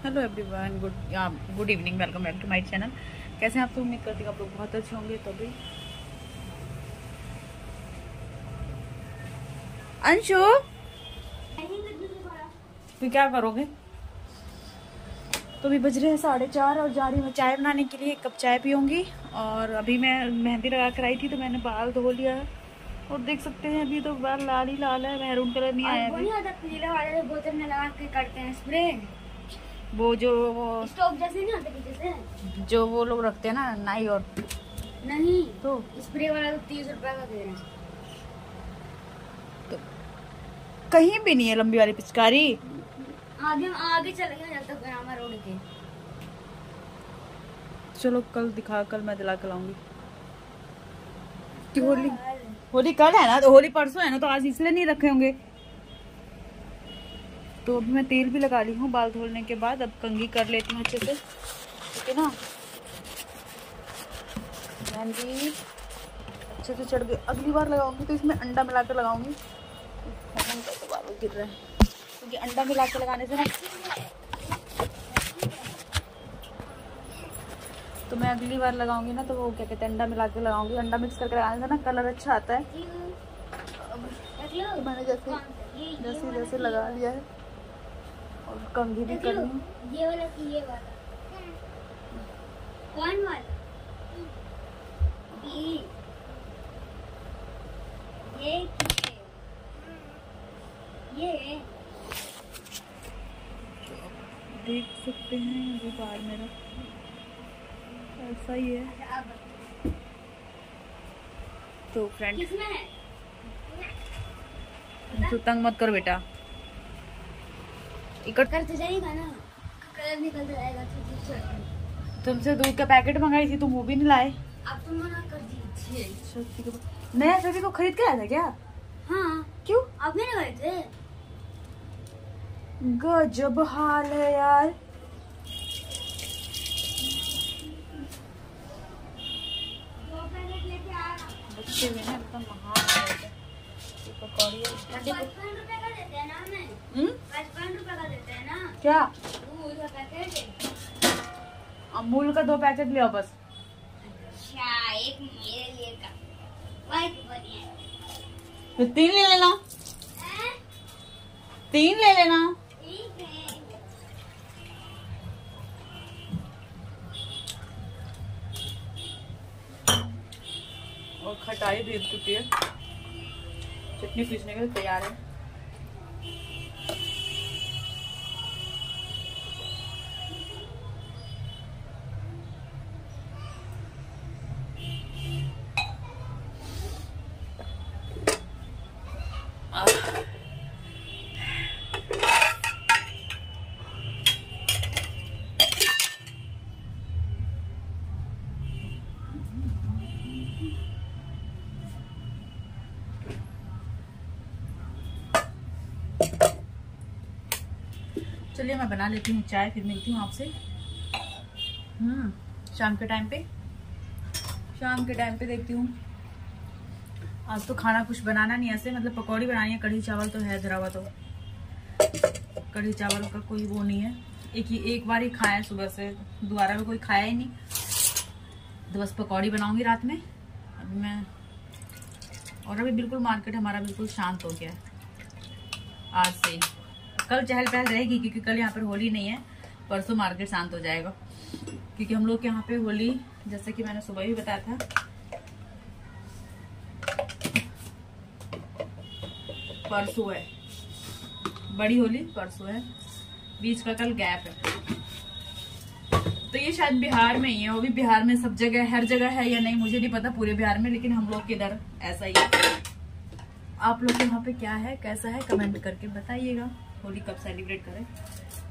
Hello everyone, good evening. Welcome back to my channel. कैसे हैं आप? तो उम्मीद करती हूँ आप लोग बहुत अच्छे होंगे। तो भी अंशु तो क्या करोगे? तो अभी बज रहे हैं 4:30 और जा रही हूँ चाय बनाने के लिए। एक कप चाय पीऊँगी। और अभी मैं मेहंदी लगा कर आई थी तो मैंने बाल धो लिया है और देख सकते हैं अभी तो बाल लाल ही लाल है, महरून कलर नहीं आया अभी। पीले वाले बोतल में लगा के करते हैं स्प्रे। वो जो स्टोव जैसे नहीं होते पीछे से, जो वो लोग रखते हैं ना नाई, और नहीं तो स्प्रे वाला तो 30 रुपए का दे रहे हैं। तो कहीं भी नहीं है लंबी वाली पिचकारी। आगे आगे चले गए जब तक ग्रामा रोड के। चलो कल मैं दिला के लाऊंगी कि होली कल है ना, तो होली परसों है ना, तो आज इसलिए नहीं रखे होंगे। तो अभी मैं तेल भी लगा ली हूँ बाल धोने के बाद। अब कंघी कर लेती हूँ अच्छे से, ठीक है ना। मेहंदी अच्छे से चढ़ गई। अगली बार लगाऊंगी तो इसमें अंडा मिला कर लगाऊंगी। कैसे बाल गिर रहे हैं क्योंकि अंडा मिला के लगाने से ना, तो मैं अगली बार लगाऊंगी ना तो वो क्या कहते हैं अंडा मिला के लगाऊंगी। अंडा मिक्स करके लगाने से ना कलर अच्छा आता है। तो मैंने जैसे लगा लिया है और कंघी भी करनी है। ये वाला कौन वाला? ये देख सकते हैं अभी बाल मेरा ऐसा ही है। तो फ्रेंड तो तंग मत करो बेटा, इकट्ठ करते जाएगा ना, कलर निकलता जाएगा। तुमसे दूध का पैकेट मंगाई थी, तुम वो भी नहीं लाए। आप तो मना कर दीजिए। नया फेवी को खरीद के आया था क्या? हाँ। क्यों? आप मेरे गए थे। गजब हाल है यार। बच्चे भी ना एकदम महान है। पकौड़ी 55 रुपए का देते हैं ना हमें। 55 रुपए का देते हैं ना। क्या? दूध का पैकेट। अमूल का 2 पैकेट ले आओ बस। अच्छा, एक मेरे लिए का। वाइट बढ़िया। तो 3 ले लेना। 3 ले लेना। ठीक है। और खटाई भी चुकी है, चटनी पीसने के लिए तैयार है। चलिए मैं बना लेती हूँ चाय, फिर मिलती हूँ आपसे शाम के टाइम पे देखती हूँ। आज तो खाना कुछ बनाना नहीं ऐसे, मतलब पकौड़ी बनानी है, कढ़ी चावल तो है धरा हुआ, तो कढ़ी चावल का कोई वो नहीं है। एक बार ही खाया सुबह से, दोबारा भी कोई खाया ही नहीं। तो बस पकौड़ी बनाऊंगी रात में अभी मैं। और अभी बिल्कुल मार्केट हमारा बिल्कुल शांत हो गया है आज से। कल चहल पहल रहेगी क्योंकि कल यहाँ पर होली नहीं है, परसों मार्केट शांत हो जाएगा। क्योंकि हम लोग के यहाँ पे होली, जैसे कि मैंने सुबह भी बताया था, परसों है बड़ी होली, परसों है, बीच का कल गैप है। तो ये शायद बिहार में ही है, वो भी बिहार में सब जगह, हर जगह है या नहीं मुझे नहीं पता पूरे बिहार में, लेकिन हम लोग के इधर ऐसा ही है। आप लोग के यहाँ पे क्या है, कैसा है, कमेंट करके बताइएगा। होली कब सेलिब्रेट करें।